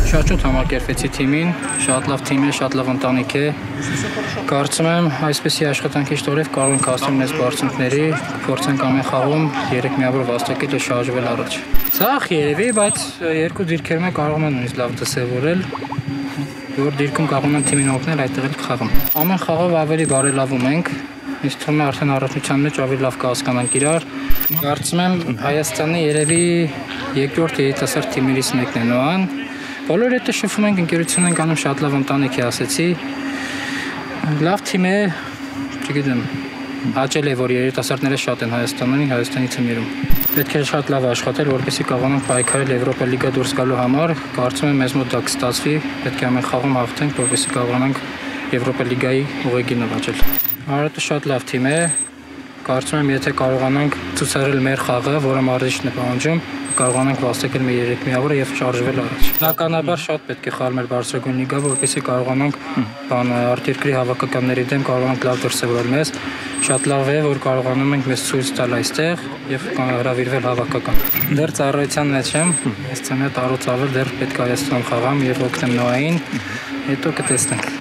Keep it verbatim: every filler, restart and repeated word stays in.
Շատ շուտ համակերպեցի թիմին, շատ լավ թիմ է, շատ լավ ընտանիք է։ Կարծում եմ, այսպեսի աշխատանքի շնորհիվ կարող ենք հասնել մեծ բարձունքների, փորձենք ամեն խաղում երեք միավոր վաստակել ու շարժվել առաջ։ Ցախ երևի, բայց երկու դիրքերում կարող են նույնիսկ լավ դասավորել, որ դիրքում կարող են թիմին օգնել այդտեղ էլ խաղում։ Ամեն խաղով ավելի բարելավում ենք, իսկ թվում է արդեն առաջնության մեջ ավելի լավ կհասկանանք իրար։ Կարծում եմ, Հայաստանի երևի երկրորդ երիտասարդ թիմերից մեկն է Նոան։ Բոլորը հետո շփվում ենք, ընկերություն ենք անում, շատ լավ ընտանիք է, ասեցի։ Լավ թիմ է, չգիտեմ, հաճել է, որ երիտասարդները շատ են Հայաստանում, Հայաստանի թիմերում։ Պետք է շատ լավ աշխատել, որպեսզի կարողանանք պայքարել Եվրոպա լիգա դուրս գալու համար։ Կարծում եմ, մեզ մոտ դա կստացվի, պետք է ամեն խաղում հաղթենք, որպեսզի կարողանանք Եվրոպա լիգայի ուղեգիր նվաճել։ Արարատը շատ լավ թիմ է։ Կարծում եմ, եթե կարողանանք ցուցարել մեր խաղը, որը մարզիչն է պահանջում, կարողանանք վաստակել մեր երեք միավորը եւ շարժվել առաջ։ Բնականաբար շատ պետք է խաղալ մեր բարձրագույն լիգա, որպեսզի կարողանանք բան արտերկրի հավաքականների դեմ կարողանանք լավ դրսևորել մեզ։ Շատ լավ է, որ կարողանում ենք մեզ ցույց տալ այստեղ եւ հրավիրվել հավաքական։ Դեռ ծառայության մեջ եմ, այս ծամյա տարուց ավել դեռ պետք է Հայաստանում խաղամ եւ օգնեմ Նոային, հետո կտեսնենք։